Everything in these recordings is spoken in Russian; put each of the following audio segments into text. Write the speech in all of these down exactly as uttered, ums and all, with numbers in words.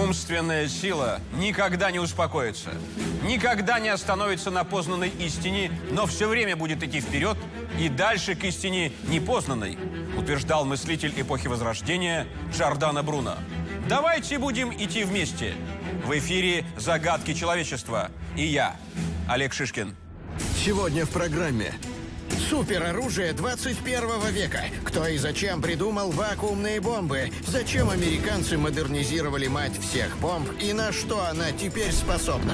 Умственная сила никогда не успокоится, никогда не остановится на познанной истине, но все время будет идти вперед и дальше к истине непознанной, утверждал мыслитель эпохи Возрождения Джордано Бруно. Давайте будем идти вместе. В эфире «Загадки человечества» и я, Олег Шишкин. Сегодня в программе. Супероружие двадцать первого века. Кто и зачем придумал вакуумные бомбы? Зачем американцы модернизировали мать всех бомб? И на что она теперь способна?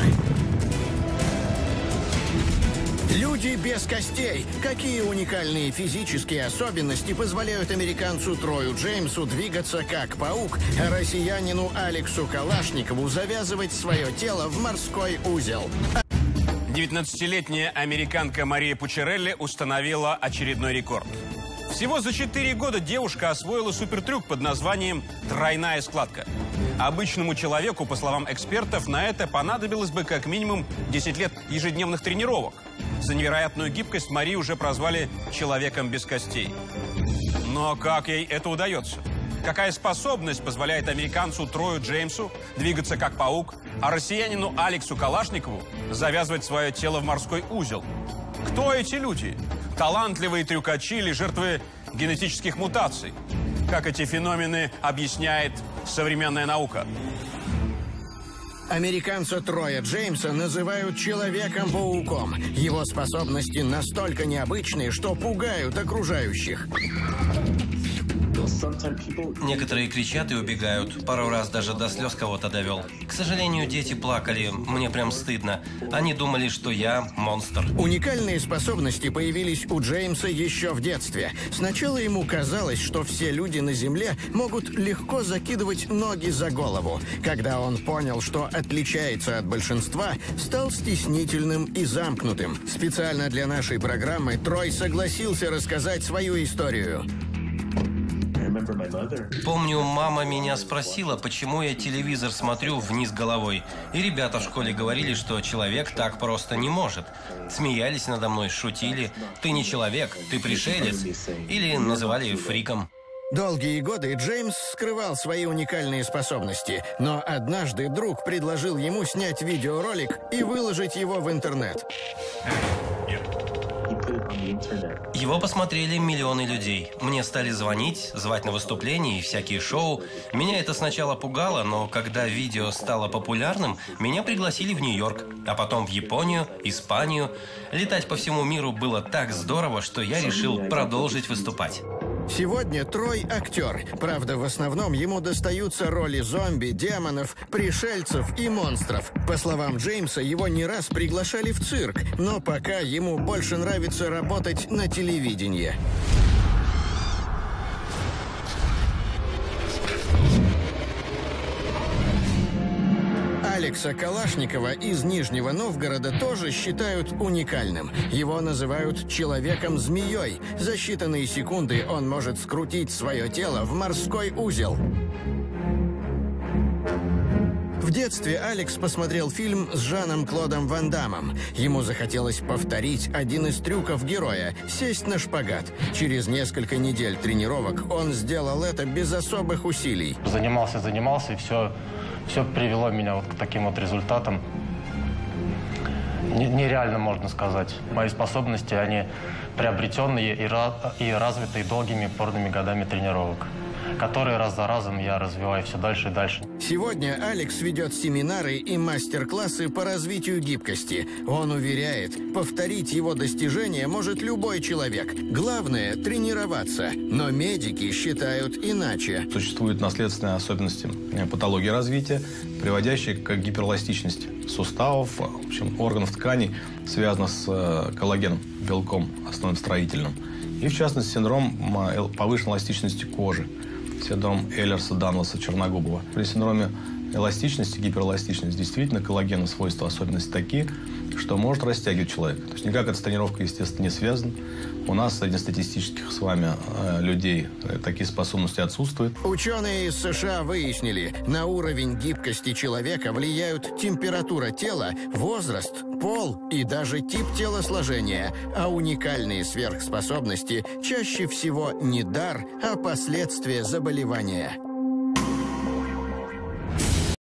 Люди без костей. Какие уникальные физические особенности позволяют американцу Трою Джеймсу двигаться как паук, а россиянину Алексу Калашникову завязывать свое тело в морской узел? девятнадцатилетняя американка Мария Пуччарелли установила очередной рекорд. Всего за четыре года девушка освоила супертрюк под названием «тройная складка». Обычному человеку, по словам экспертов, на это понадобилось бы как минимум десять лет ежедневных тренировок. За невероятную гибкость Марию уже прозвали «человеком без костей». Но как ей это удается? Какая способность позволяет американцу Трою Джеймсу двигаться как паук, а россиянину Алексу Калашникову завязывать свое тело в морской узел? Кто эти люди? Талантливые трюкачи или жертвы генетических мутаций? Как эти феномены объясняет современная наука? Американца Троя Джеймса называют Человеком-пауком. Его способности настолько необычные, что пугают окружающих. Некоторые кричат и убегают. Пару раз даже до слез кого-то довел. К сожалению, дети плакали. Мне прям стыдно. Они думали, что я монстр. Уникальные способности появились у Джеймса еще в детстве. Сначала ему казалось, что все люди на Земле могут легко закидывать ноги за голову. Когда он понял, что отличается от большинства, стал стеснительным и замкнутым. Специально для нашей программы Трой согласился рассказать свою историю. Помню, мама меня спросила, почему я телевизор смотрю вниз головой. И ребята в школе говорили, что человек так просто не может. Смеялись надо мной, шутили. Ты не человек, ты пришелец. Или называли фриком. Долгие годы Джеймс скрывал свои уникальные способности, но однажды друг предложил ему снять видеоролик и выложить его в интернет. Его посмотрели миллионы людей. Мне стали звонить, звать на выступления и всякие шоу. Меня это сначала пугало, но когда видео стало популярным, меня пригласили в Нью-Йорк, а потом в Японию, Испанию. Летать по всему миру было так здорово, что я решил продолжить выступать. Сегодня Трой – актер. Правда, в основном ему достаются роли зомби, демонов, пришельцев и монстров. По словам Джеймса, его не раз приглашали в цирк, но пока ему больше нравится работать на телевидении. Алекса Калашникова из Нижнего Новгорода тоже считают уникальным. Его называют Человеком-змеей. За считанные секунды он может скрутить свое тело в морской узел. В детстве Алекс посмотрел фильм с Жаном-Клодом Ван Даммом. Ему захотелось повторить один из трюков героя – сесть на шпагат. Через несколько недель тренировок он сделал это без особых усилий. Занимался, занимался, и все, все привело меня вот к таким вот результатам. Нереально, можно сказать. Мои способности, они приобретенные и, ra и развитые долгими упорными годами тренировок, которые раз за разом я развиваю все дальше и дальше. Сегодня Алекс ведет семинары и мастер-классы по развитию гибкости. Он уверяет, повторить его достижения может любой человек. Главное – тренироваться. Но медики считают иначе. Существуют наследственные особенности патологии развития, приводящие к гиперэластичности суставов, в общем, органов тканей, связано с коллагеном, белком основным строительным. И, в частности, синдром повышенной эластичности кожи. Синдром Эйлерса-Данлоса-Черногубова. При синдроме эластичности, гиперэластичности, действительно коллагеновые свойства, особенности такие, что может растягивать человека. То есть никак эта тренировка, естественно, не связана. У нас среднестатистических с вами э, людей э, такие способности отсутствуют. Ученые из США выяснили, на уровень гибкости человека влияют температура тела, возраст, пол и даже тип телосложения. А уникальные сверхспособности чаще всего не дар, а последствия заболевания.